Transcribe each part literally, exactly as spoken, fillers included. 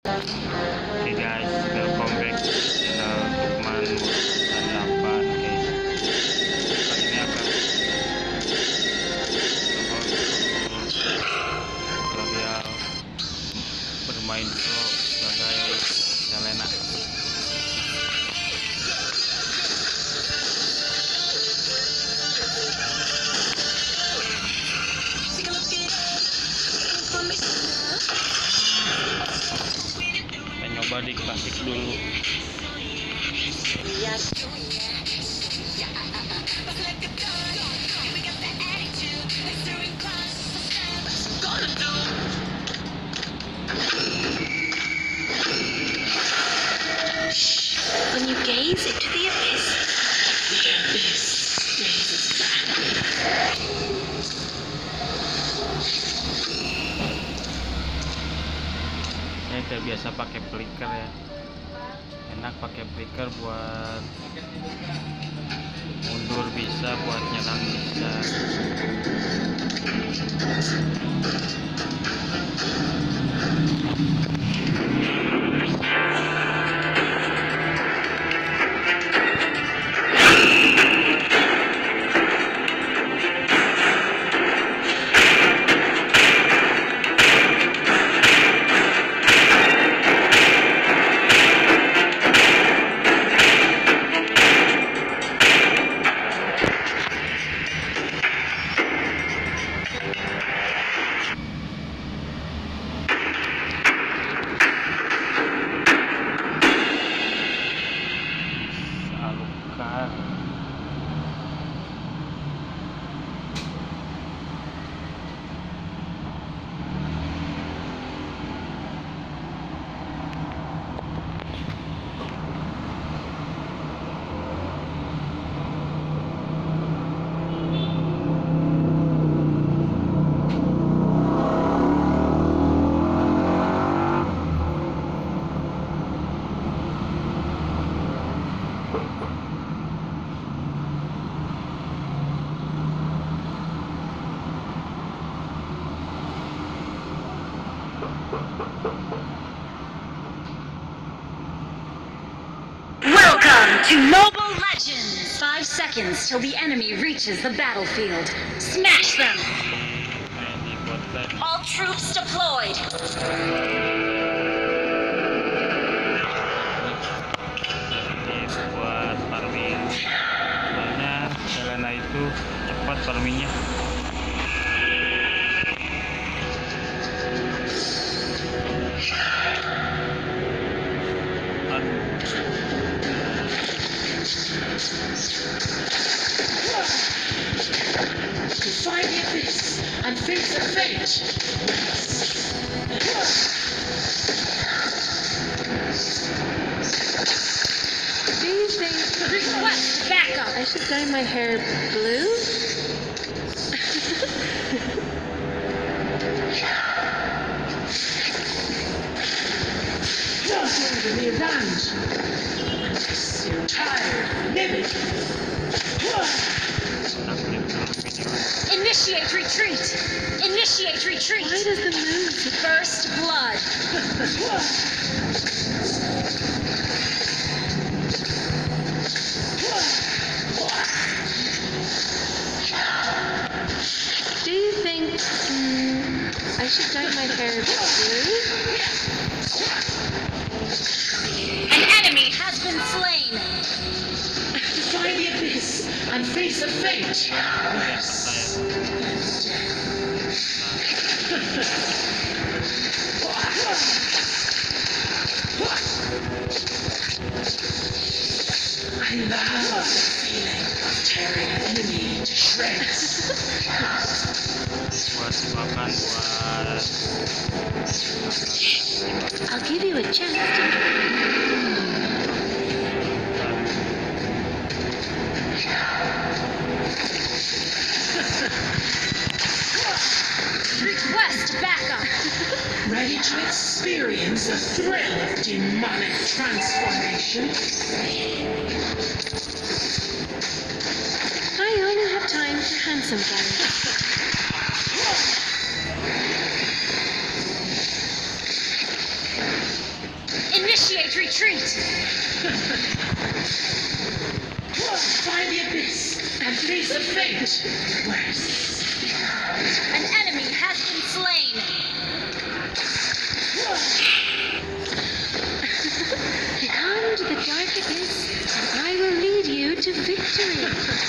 Oke guys, welcome back to channel Lukman sembilan delapan. Oke, kali ini akan coba tutorial bermain pro sebagai Selena. Kita nyoba di klasik dulu. When you gaze into the abyss, the abyss gazes back. Saya tidak biasa pakai flicker ya. Enak pakai flicker buat mundur bisa, buat nyerang bisa. Salurkan. Welcome to Mobile Legends! Five seconds till the enemy reaches the battlefield. Smash them! Ini buat live. All troops deployed! Ini buat farming. Soalnya Selena itu cepat farmingnya. To find the abyss and face the fate. These things request backup! I should dye my hair blue? Order me around. You're tired, livid. Update dulu video. Initiate retreat! Initiate retreat! Why does the moon first blood? Do you think mm, I should dye my hair blue? An enemy has been slain! To find the abyss and face the fate. Yes. I love the feeling of tearing an enemy to shreds. Buat makan, buat I'll give you a chance to request backup! Ready to experience the thrill of demonic transformation? I only have time for handsome guys. Initiate retreat! Find the abyss and face the fate. Worse. An enemy has been slain! Come to the dark abyss, and I will lead you to victory.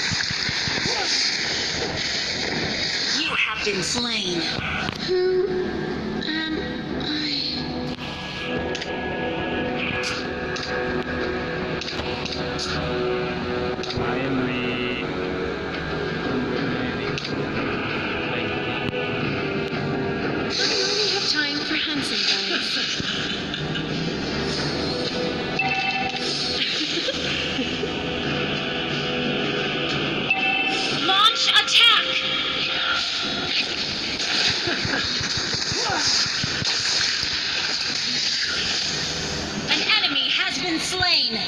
You have been slain. Who am I? Kemarin di I only have time for handsome guys. Launch attack! An enemy has been slain.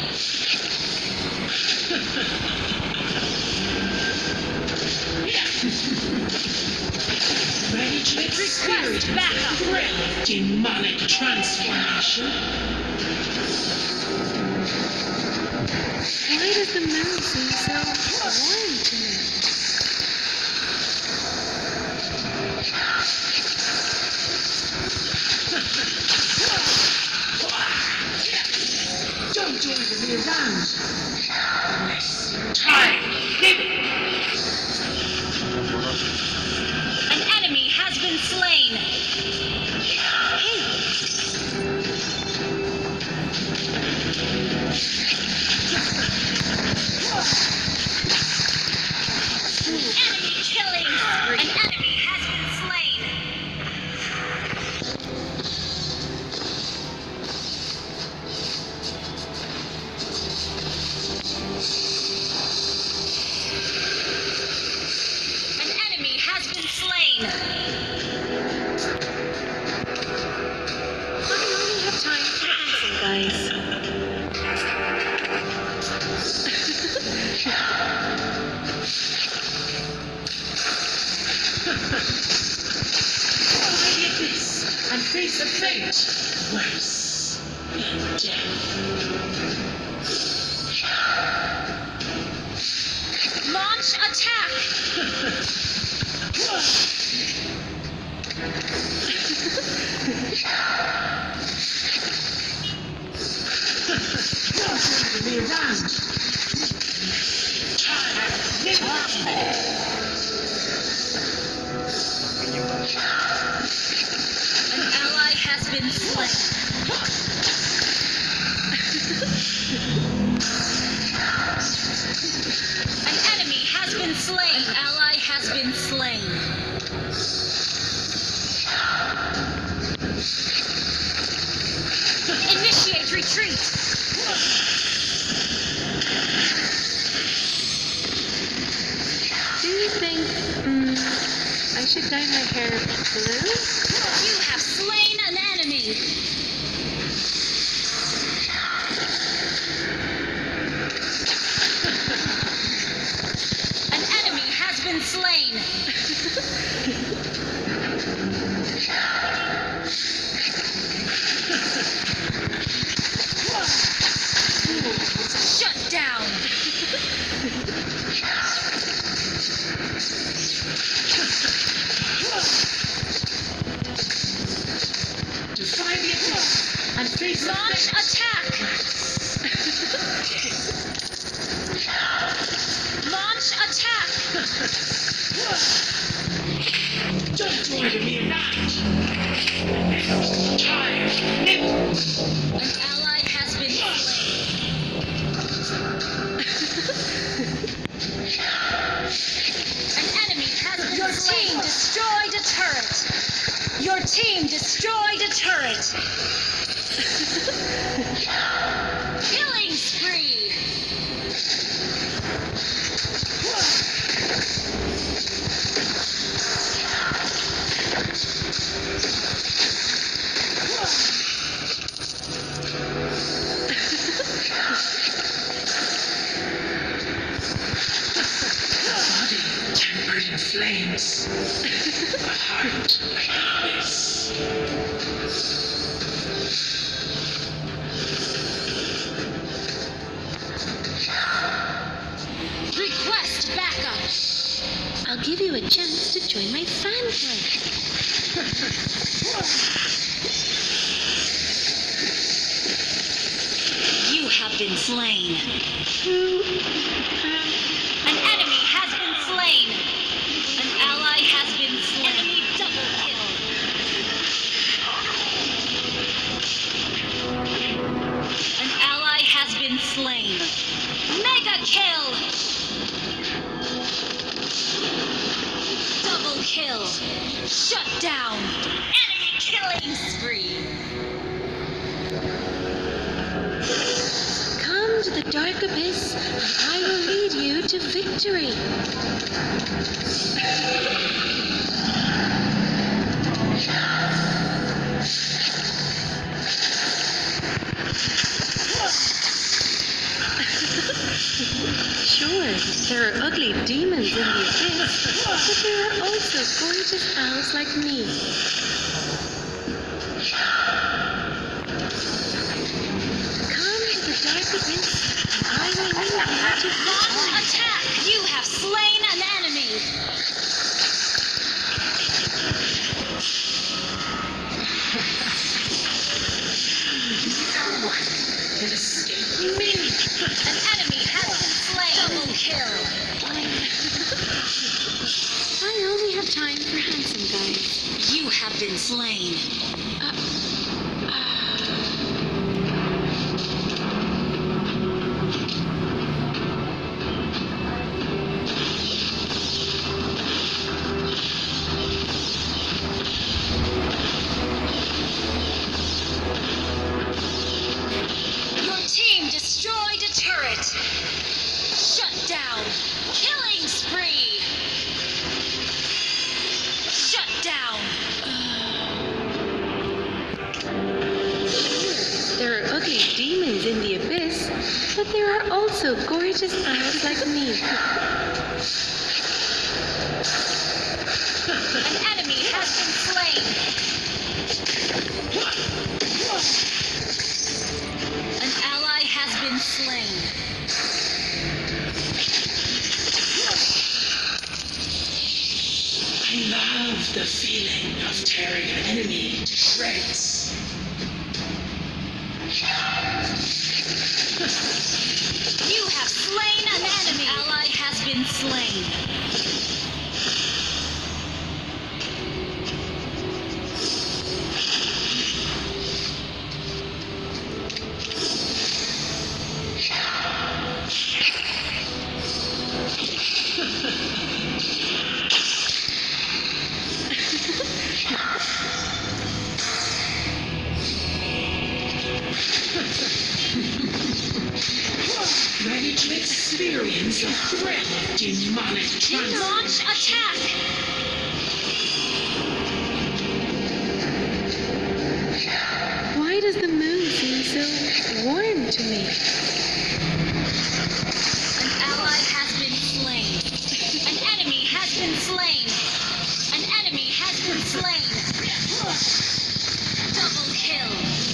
Ready to experience Request backup. thrill of demonic transformation. Why does the moon seem so warm to me? Don't order me around. This time, An enemy has been slain. Enemy killing. An enemy has been slain. An enemy has been slain. I only have time for handsome guys. find the abyss and face the fate. Worse. Death. Launch attack. Don't order me around. Time. An ally has been slain. An enemy has been slain. An ally has been slain. Initiate retreat. Do you think mm, I should dye my hair blue? You have slain an enemy. An enemy has been slain. Shut down. Defy the abyss and face the Launch fate. attack. Launch attack. Don't order me around. Time. An ally has been slain. An enemy has been Your slain. team Destroyed a turret. Your team destroyed a turret. Killing spree. Body tempered in flames. A heart like an abyss. give you a chance to join my fan club. You have been slain. Who? Um, An enemy has been slain. An ally has been slain. Enemy double kill. An ally has been slain. Mega kill. Double kill. Shut down. Enemy killing spree. come to the dark abyss, and I will lead you to victory. Sure, there are ugly demons in the abyss, but there are also gorgeous owls like me. Come to the dark abyss, and I will lead you to Launch attack! You have slain an enemy! It escaped me. An enemy has been slain! Double kill! I only have time for handsome guys. You have been slain. Your team destroyed a turret. Shut down. Killing spree. Shut down. There are ugly demons in the abyss, but there are also gorgeous owls like me. An enemy has been slain. An ally has been slain. I love the feeling of tearing an enemy to shreds. You have slain an enemy. Ally has been slain. Ready to experience the thrill of demonic trance. Launch attack. Why does the moon seem so warm to me? An ally has been slain. An enemy has been slain. An enemy has been slain. Double kill.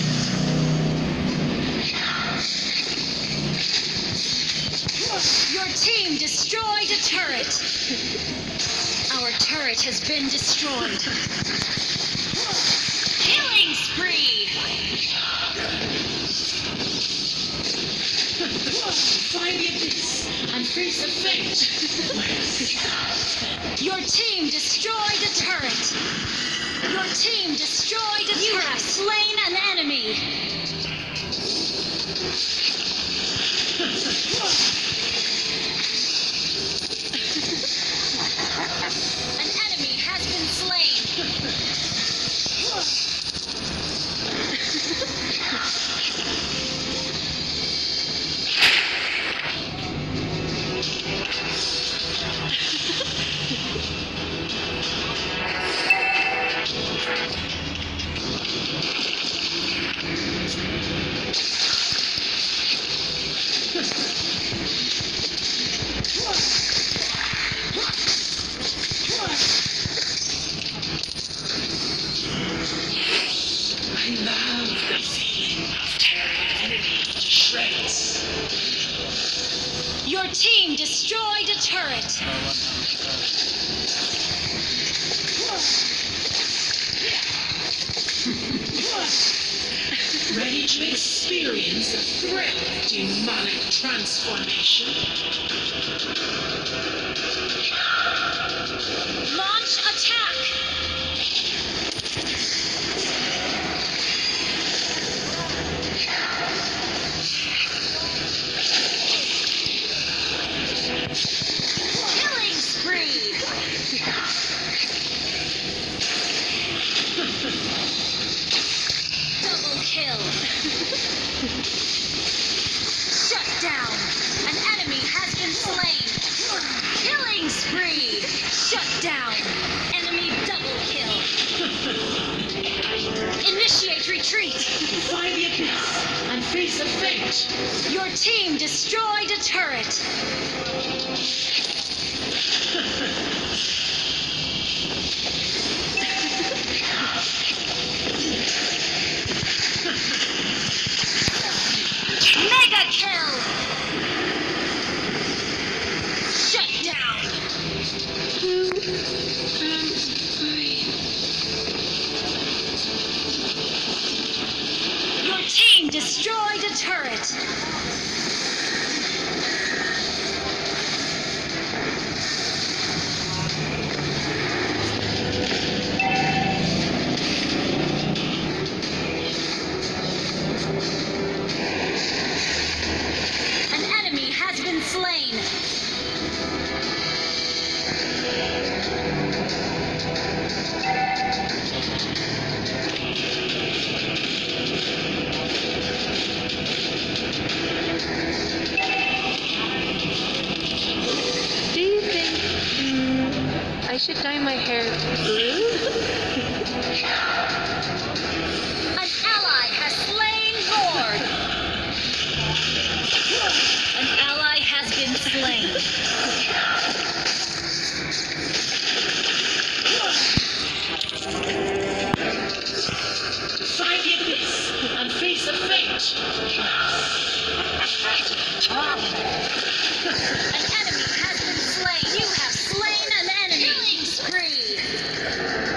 Your team destroyed a turret. Our turret has been destroyed. Killing spree. Find the abyss and face the fate. Your team destroyed a turret. Your team destroyed a turret. You have slain an enemy. An enemy has been slain. I love the feeling of tearing an enemy to shreds. Your team destroyed a turret. to experience the thrill of demonic transformation. Launch attack! Killing spree! Double kill! Shut down! An enemy has been slain! Killing spree! Shut down! Enemy double kill! Initiate retreat! Find the abyss and face the fate. Your team destroyed a turret! Mega kill! Shut down! Your team destroyed a turret! An enemy has been slain! Do you think mm, I should dye my hair blue? An ally has slain Lord! An ally has been slain. Find the abyss and face the fate. An enemy has been slain. You have slain an enemy. Killing spree.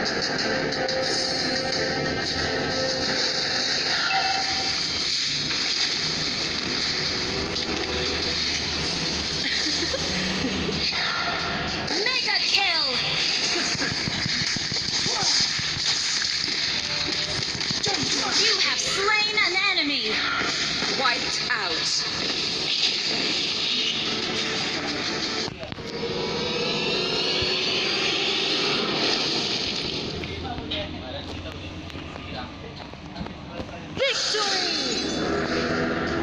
Mega kill. You have slain an enemy. Wiped out. Victory!